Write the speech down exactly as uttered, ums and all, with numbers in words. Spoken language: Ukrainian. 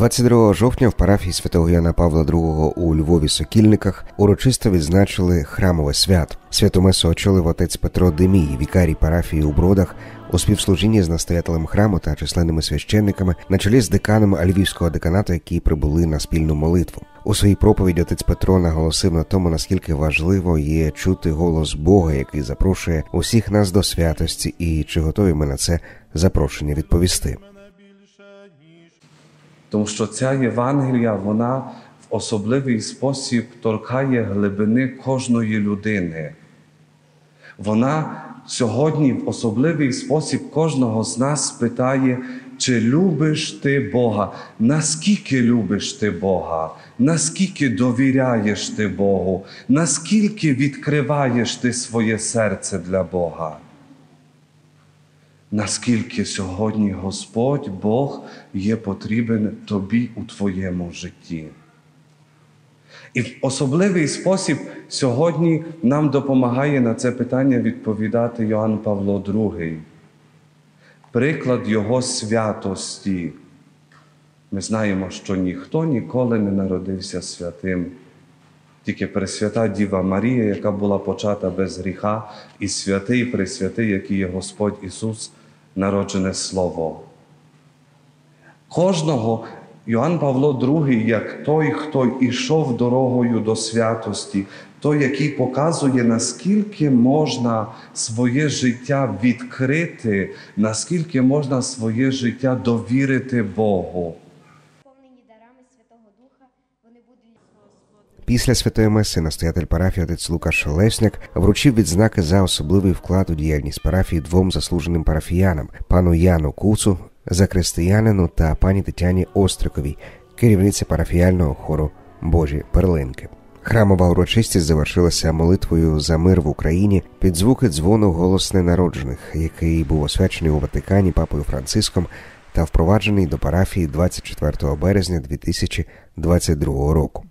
двадцять другого жовтня в парафії святого Йоанна Павла другого у Львові-Сокільниках урочисто відзначили храмове свято. Святу месу очолив отець Петро Демій, вікарій парафії у Бродах, у співслужінні з настоятелем храму та численними священниками, на чолі з деканом Львівського деканату, які прибули на спільну молитву. У своїй проповіді отець Петро наголосив на тому, наскільки важливо є чути голос Бога, який запрошує усіх нас до святості, і чи готові ми на це запрошення відповісти. Тому що ця Євангелія, вона в особливий спосіб торкає глибини кожної людини. Вона сьогодні в особливий спосіб кожного з нас питає, чи любиш ти Бога, наскільки любиш ти Бога, наскільки довіряєш ти Богу, наскільки відкриваєш ти своє серце для Бога. Наскільки сьогодні Господь, Бог, є потрібен тобі у твоєму житті. І в особливий спосіб сьогодні нам допомагає на це питання відповідати Йоанн Павло другий. Приклад його святості. Ми знаємо, що ніхто ніколи не народився святим. Тільки Пресвята Діва Марія, яка була почата без гріха, і святий, пресвятий, який є Господь Ісус, народжене Слово. Кожного Йоанн Павло другий, як той, хто йшов дорогою до святості, той, який показує, наскільки можна своє життя відкрити, наскільки можна своє життя довірити Богу. Після святої меси настоятель парафії отець Лукаш Лесняк вручив відзнаки за особливий вклад у діяльність парафії двом заслуженим парафіянам – пану Яну Куцу, закристиянину, та пані Тетяні Остриковій, керівниці парафіяльного хору «Божі перлинки». Храмова урочистість завершилася молитвою за мир в Україні під звуки дзвону «Голос ненароджених», який був освячений у Ватикані папою Франциском та впроваджений до парафії двадцять четвертого березня дві тисячі двадцять другого року.